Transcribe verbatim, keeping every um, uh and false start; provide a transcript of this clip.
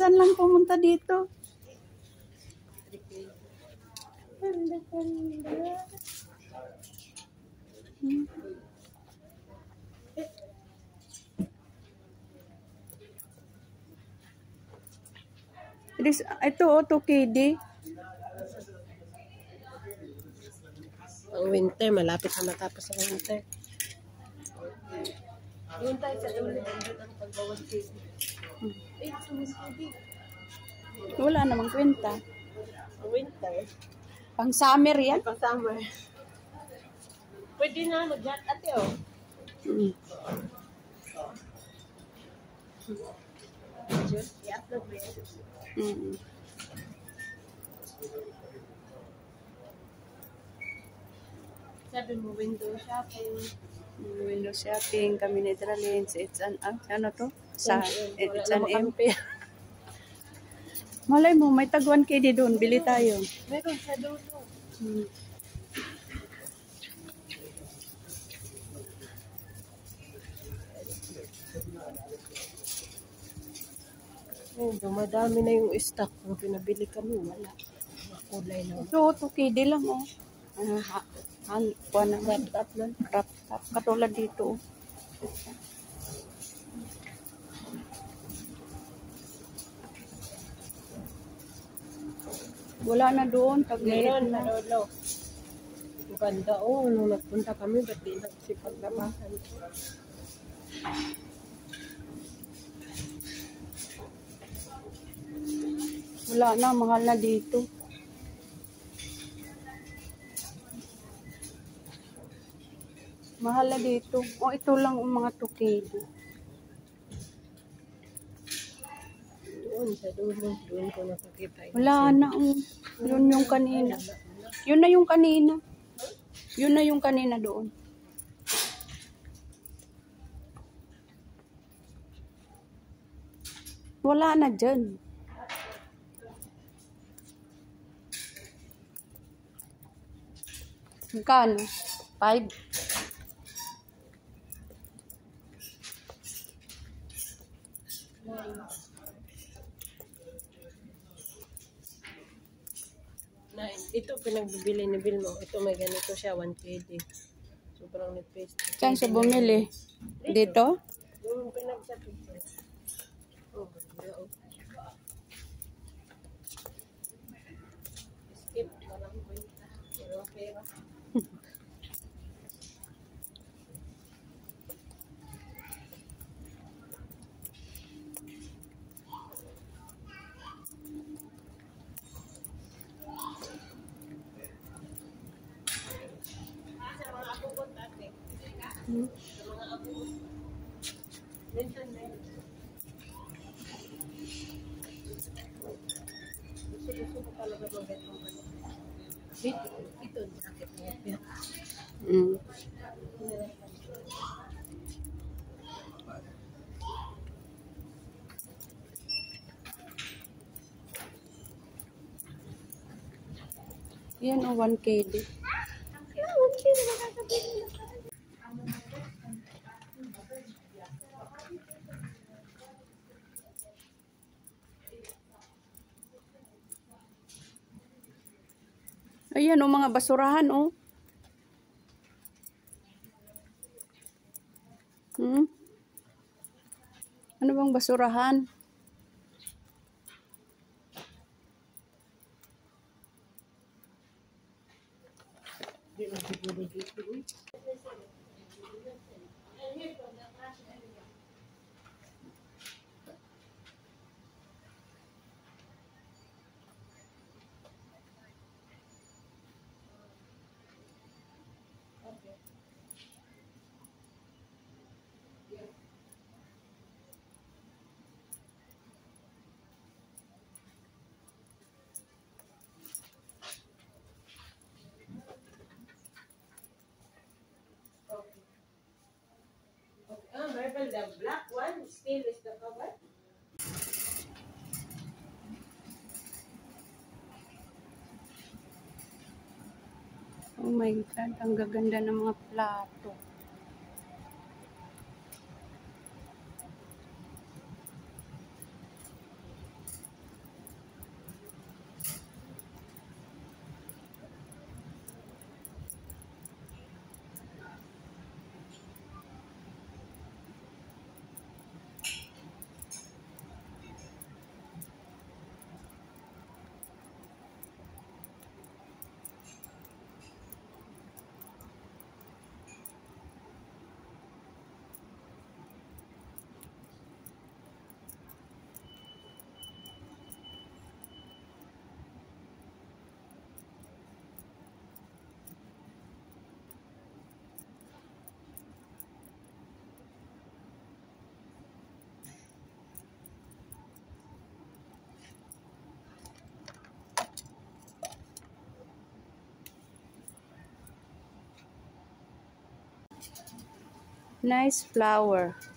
minsan lang pumunta dito. Hmm. This, ito o, two K D. Ang winter, malapit na matapos ang winter. Doon tayo sa dulo ang pagbawag K D. Hmm. Eh, tumis K D. Wala namang kwenta. Ang winter. Pang summer yan. Pang summer. Pwede na mag-hot ate oh. Hmm. Just i-upload mo yan. Mm. Sabi mo, window shopping. Window shopping, kami ni Dralin. It's an, ah, ano to? Sa, it's an M. Malay mo, may tag one K D doon. Bili tayo. Meron sa dulo. Hmm. Ayun, dumadami na yung stock. Kung pinabili kami, wala. Kulay na. Ito, two K D lang, oh. Ah, ha, hang, kuha na. Wrap up lang. Wrap up. Katulad dito, oh. Wala na doon. Tagliit Meron na. na dulo. Ang ganda, oh. Nung nagpunta kami, ba't di nagsipaglabasan? Wala na. Mahal na dito. Mahal na dito. Oh, ito lang ang mga two K D. Doon sa dulo. Doon ko nakakita. Wala na. Oh. Yun yung kanina. Yun na yung kanina. Yun na yung kanina doon. Wala na dyan. Magkano? Five? Nine. Ito pinagbibili ni Vilmo. Ito may ganito siya, one K D. Sobrang nipis. Saan siya bumili? Dito? Yung pinagsabi ko. Oh, ganda oh. Skip, walang kwenta. Pero pera. Hmm. Minsan na yun. Gusto-gusto ko talaga mag-getong ano. Dito, ito, sakit niya. Mm. Yan o, one K D. Ayan o, mga basurahan o. Hmm? Ano bang basurahan? Hindi na siguro dito. Ah, Marvel, the black one still is the cover. Oh my God, ang gaganda ng mga plato. Nice flower.